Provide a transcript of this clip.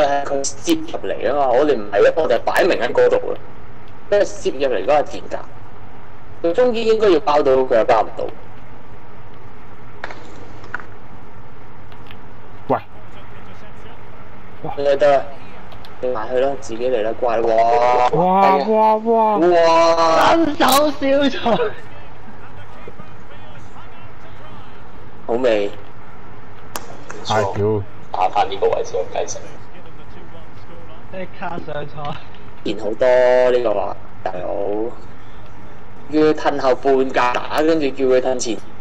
係佢攝入嚟啊嘛，我哋唔係，我哋擺明喺嗰度啦，因為攝入嚟嗰個賤格，佢中堅應該要包到，佢又包唔到。 喂， 你得啦，你埋去啦，自己嚟啦，乖！哇！ 新手小菜， 好味。 係屌！ 打翻呢個位先有繼承。 即刻上菜。 健好多呢個話大佬，叫佢褪後半格打，跟住叫佢褪前。